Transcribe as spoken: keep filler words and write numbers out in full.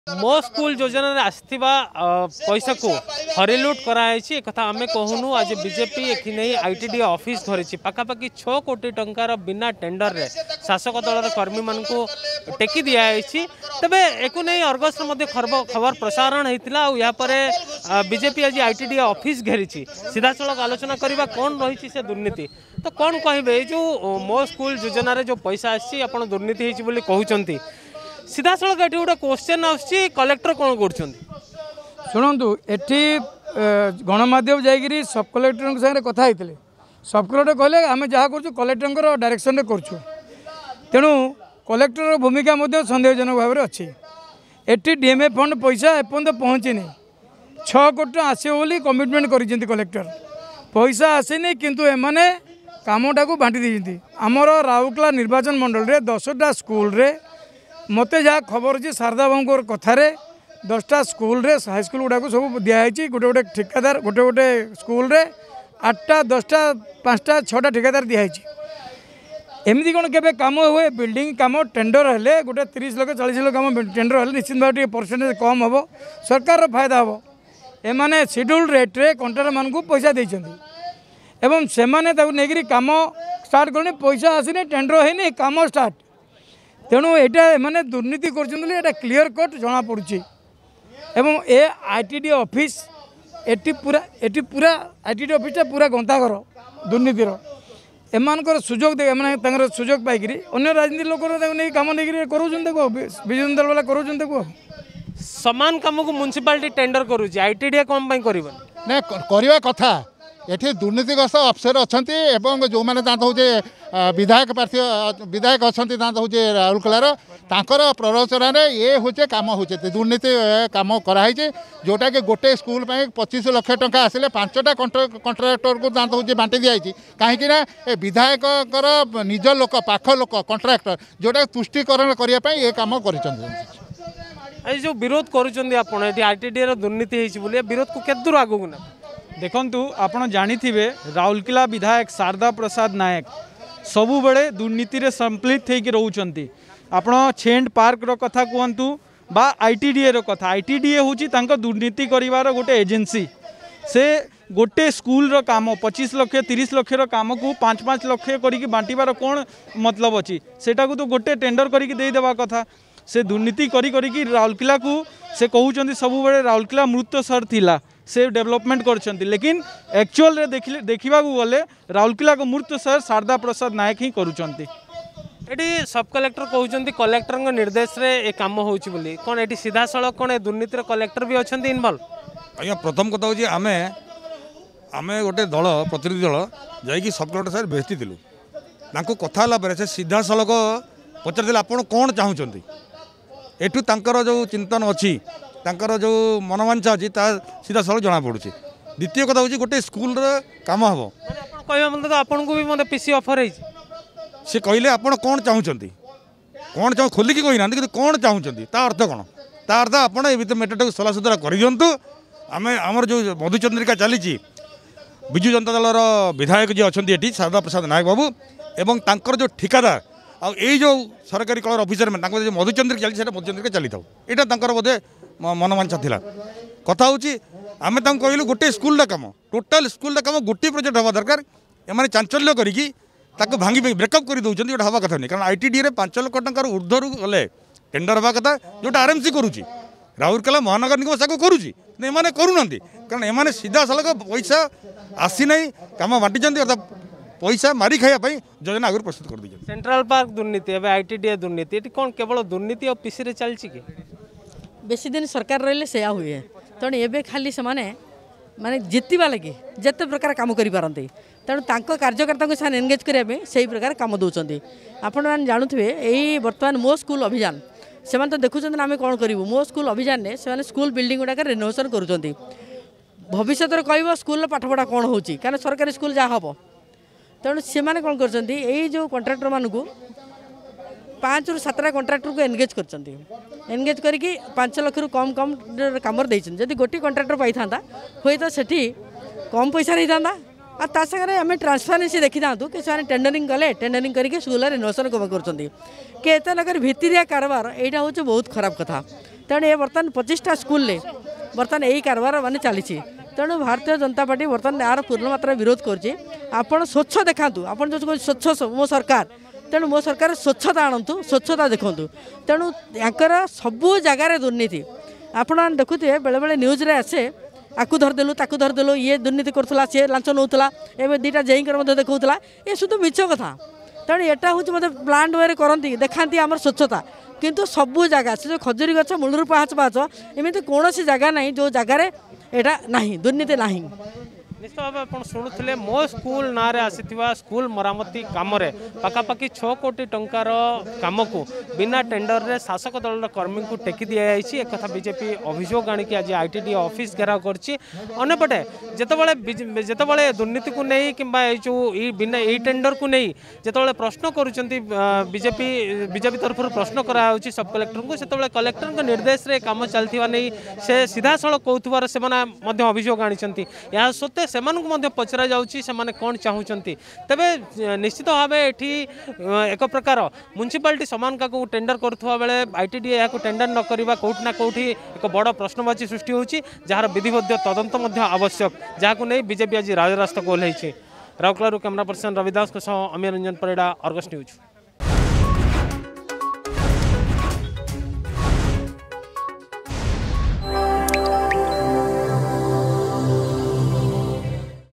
मो स्कूल योजना रे आसथिबा पैसा को हरिलुट कराई कथा आमे कहूनु आज बीजेपी एखि नहीं आईटीडी ऑफिस धरी पाखापाखि छह कोटी टंकार बिना टेंडर रे शासक दल कर्मी मान को टेकी दिखाई तेबे एकु नहीं अर्गस खबर प्रसारण होता या बीजेपी आज आईटीडी ऑफिस घेरी सीधा सड़क आलोचना करवा कौन रही से दुर्नीति तो कौन कहे जो मो स्कूल योजना रे जो पैसा आसी आप दुर्नीति होती कहते सीधा सड़क ये गोटे क्वेश्चन आसुच्छी कलेक्टर कौन कर शुणु एटी गणमाध्यम जाकि सब कलेक्टर साथ कथा होते सब कलेक्टर कहले आम जहाँ कर कलेक्टर डायरेक्शन में करूँ तेणु कलेक्टर भूमिका सन्देहजनक भाव में अच्छी एटी डीएमए फंड पैसा एपर्तंत पहुँचनी छः कोटी आसो कमिटमेंट कर कलेक्टर पैसा आसनी किंतु एमाने कामटा को बांटी देती आमर राउरकेला निर्वाचन मंडल रे दसटा स्कूल रे मते जहाँ खबर अच्छी शारदा बाबू कथार दसटा स्कूल रे हाईस्कल गुड़ाक सब दिखाई गोटे गोटे ठिकादार गोटे गोटे स्कूल रे आठटा दसटा पाँचटा छटा ठिकादार दिखाई एमती कौन के कम हुए बिल्डिंग कम टेंडर हेले गोटे तीस लाख चालीस लाख कम टेंडर हेले निश्चित भाव परसेंटेज कम हम सरकार फायदा हम एमाने शेड्यूल रेट रे कंट्राक्टर मान पैसा देइछन्ती एवं से नहीं कम स्टार्ट करने पैसा आसनी टेंडर है कम स्टार्ट तेणु यहाँ मैंने दुर्नीति कर क्लीयर कट जना पड़ी एवं ए आईटीडी ऑफिस एटी पूरा एटी पूरा आईटीडी ऑफिस पूरा गंताघर दुर्नीतिर एमानकर सुजोग दे मैंने सुजोग पाई अन्य राजनीति लोक कम नहीं कर विजु जनता वाला कर समान कम को म्युनिसिपालिटी टेंडर करुँच आईटीडी कौन कर करवा कथा ये दुर्नीतिग्रस्त अफसर अच्छा जो मैंने दाँत हूँ विधायक प्रार्थी विधायक अच्छा दाँत हूँ राउरकेलार तांकर प्ररोचन ये हूँ कम हो दुर्नीति कम कराई जोटा कि गोटे स्कूल पच्चीस लाख टंका आसिले पांचटा कंट्राक्टर को दाँत हूँ बांटी दिखाई कहीं विधायक निज लोक पाख लोक कंट्राक्टर जोटा तुष्टिकरण करने ये कम कर जो विरोध करुँच दुर्नीति विरोध को केत दूर आगू ना देखंतु आपण जानिथिबे राउरकेला विधायक शारदा प्रसाद नायक सबु बेले दुर्नीति रे संपलित होकर रोचंती आपण छेंड पार्क रो कथा कहतु बा आईटीडीए रो कथा आईटीडीए होची तांको दुर्नीति करिवार गोटे एजेंसी से गोटे स्कूल रो काम पच्चीस लाख तीस लाख रो काम को पाँच पाँच लाख करिक बांटीबार कौन मतलब अच्छी सेटा को तो गोटे टेंडर करिक दे देवा कथा से दुर्नीति करी करी राउरकेला को से कहउचंती सबु बेले राउरकेला मृत सर थिला से डेवलपमेंट करछंती लेकिन एक्चुअल रे देखि देखिबा को गले राउरकेला को मूर्त सर शारदा प्रसाद नायक ही करूछंती एटी सब कलेक्टर कहउछंती कलेक्टर निर्देश रे ए काम होउची बोली कोन एटी सीधा सड़क कोन दुर्नीति रे कलेक्टर भी अछंती इन्वॉल्व आज्ञा प्रथम कथा होची आमे आमे गोटे दल प्रतिनिधि दल जाई सब कलेक्टर सर भेजती दिलु तांको कथा हला परे से सीधा सड़क पचार दिले आपण कोन चाहुछंती एठू तांकर जो चिंतन अछि तांकर जो मनोवांछा अच्छी सीधा सड़क जना पड़ुଛି द्वितीय कथा हूँ गोटे स्कूल काम हम कहते आपन को भी मतलब पीसी ऑफर है सी कहले आपण कौन चाहूँगी कौन चाहूँ खोलिकी कही ना कि कौन चाहूँगी ता अर्थ कौन ता अर्थ आपड़ ये मेटर को सला सुतरा कर दिंतु आम आमर जो मधुचंद्रिका चली विजु जनता दल विधायक जी अच्छा ये शारदा प्रसाद नायक बाबू एवं तांकर जो ठिकादार आ जो सरकारी कलर अफिसर में जो मधुचंद्रिका चली मधुचंद्रिका चली था यहाँ बोधे मनोवांछा थिला कथा हूँ आम कहलु गोटे स्कूल काम टोटाल स्कूल काम गोटे प्रोजेक्ट हवा दरकार एम चांचल्य करी भांगी ब्रेकअप कर दौरान जो हवा कथा नहीं कारण आईटीडी पांच लाख टकर ऊर्धर गले टेंडर हवा कथा जोटा आरएमसी करुँची राउरकेला महानगर निगम साको करुँची एमाने करूना कारण एमाने सीधा सड़क पैसा आसी ना कम बांटी अर्थात पैसा मारी खायापी योजना आगे प्रस्तुत कर दी सेंट्रल पार्क दुर्नीति आईटीडी दुर्नीति कौन केवल दुर्नीति और पीसी रे चलची कि बेसी दिन सरकार रही से हुए तेणु एवं खाली से माने माने जितवा लगे जिते प्रकार कम करें तेणु कार्यकर्ता से एनगेज करने से प्रकार कम दौरान आपण मैंने जानूे यही बर्तमान मो स्कूल अभियान से तो देखुं आम कौन करूँ मो स्कूल अभियान में से स्कूल बिल्डिंग गुड़ाक रेनोवेशन कर भविष्य कह स्कूल पाठपढ़ा कौन हो सरकारी स्कूल जहाँ हम तेणु से कौन कर जो कंट्राक्टर मानू पाँच रु सातटा कंट्राक्टर को एनगेज कर एनगेज करके पांच लाख रु कम कम कम जब गोटे कंट्राक्टर पाई था हुए तो सेठी कम पैसा नहीं था आ ता सागरे आम ट्रांसपारेन्सी देखी था कि से टेंडरिंग कले टेंडरिंग करके स्कूल रिनोवेशन कम कर लोग भितरिया कारबार यहाँ हूँ बहुत खराब कथा तेणु ये बर्तमान पच्चीसटा स्कूल बर्तमान यही कारबार मान चली तेणु भारतीय जनता पार्टी बर्तमान यार पूर्ण मात्रा विरोध कर स्वच्छ देखा आप जो स्वच्छ मो सरकार तेणु मो सरकार स्वच्छता आणतु स्वच्छता देखु तेणु यांकर सबू जगार दुर्नीति आपण देखुए बेले बेले न्यूज रे आसे आकु धरदेलु ताकु धरदेलु ये दुर्नीति करूला सी लांच नौला एवं दुईटा जेईकर देखा ये शुद्ध मिछ कथा तेणु यहाँ हूँ मतलब प्लांट वे करती देखा आम स्वच्छता किंतु सबू जगह से जो खजुरी गछ मूलर पाहाच पाहाच एमती कौन जगह ना जो जगार यहाँ ना दुर्नीति ना निश्चित भाव आप शुणुले मो स्कूल ना आसीथिबा स्कूल मरामती काम पखापाखि छः कोटी टंकार काम को बिना टेंडर रे शासक दल कर्मी को टेकी दि जाइए एक बीजेपी अभियोग आणिकी आज आईटीडी ऑफिस घेराव करपटे जितेबाला जितेबाला दुर्नीति को नहीं कि जो बिना यही टेंडर को नहीं जितेबाला प्रश्न करुँच बीजेपी बीजेपी तरफ प्रश्न कराऊँच सब कलेक्टर को से कलेक्टर निर्देश रे काम चलता नहीं से सीधा सड़क कहूबार से अभियोग आनी या सत्वे से पचरा जाउची से माने कौन चाहूँगी तेबे निश्चित भाव ये एक प्रकार म्युनिसिपालिटी समान का टेंडर करुवा बेले आईटीडी यहाँ टेंडर न करवा कौट ना कौटी एक बड़ प्रश्नवाची सृष्टि होची जार विधिबद्ध तदंत आवश्यक जहाँ नहीं बीजेपी आज राजरास्ता को ओह्लैछि। Rourkela camera person Ravidas Amiya Ranjan Parida, Argus news.